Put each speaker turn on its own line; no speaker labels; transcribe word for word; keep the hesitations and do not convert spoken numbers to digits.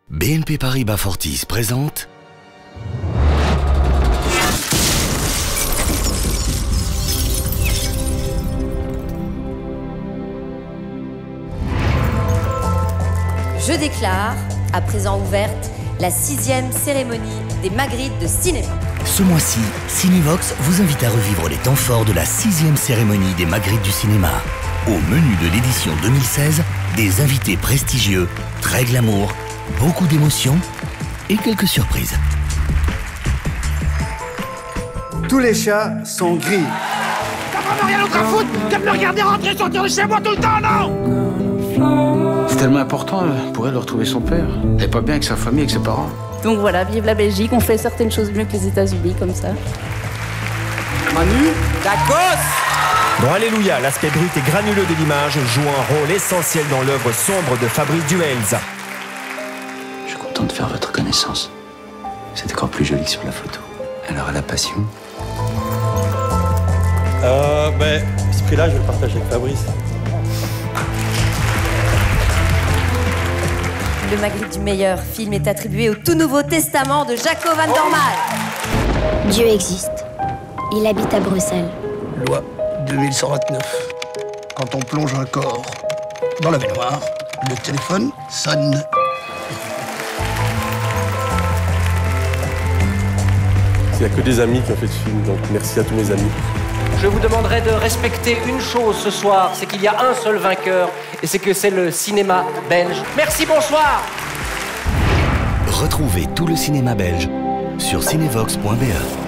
B N P Paribas Fortis présente
Je déclare, à présent ouverte, la sixième cérémonie des Magritte de cinéma.
Ce mois-ci, Cinevox vous invite à revivre les temps forts de la sixième cérémonie des Magritte du cinéma. Au menu de l'édition deux mille seize, des invités prestigieux, très glamour, beaucoup d'émotions et quelques surprises.
Tous les chats sont gris.
T'as vraiment rien d'autre à foutre que de me regarder rentrer et sortir de chez moi tout le temps, non?
C'est tellement important pour elle de retrouver son père. Elle est pas bien avec sa famille, avec ses parents.
Donc voilà, vive la Belgique, on fait certaines choses mieux que les États-Unis, comme ça.
Manu,
Tacos! Dans Alléluia, l'aspect brut et granuleux de l'image joue un rôle essentiel dans l'œuvre sombre de Fabrice Duels.
je suis content de faire votre connaissance. Vous êtes encore plus jolie que sur la photo. Alors à la passion.
Euh, ben, ce prix-là, je vais le partager avec Fabrice.
Le Magritte du meilleur film est attribué au tout nouveau testament de Jaco van Dormael.
Dieu existe. Il habite à Bruxelles.
Loi deux mille cent vingt-neuf. Quand on plonge un corps dans la baignoire, le téléphone sonne.
Il n'y a que des amis qui ont fait ce film, donc merci à tous mes amis.
Je vous demanderai de respecter une chose ce soir, c'est qu'il y a un seul vainqueur, et c'est que c'est le cinéma belge. Merci, bonsoir.
Retrouvez tout le cinéma belge sur cinevox point be.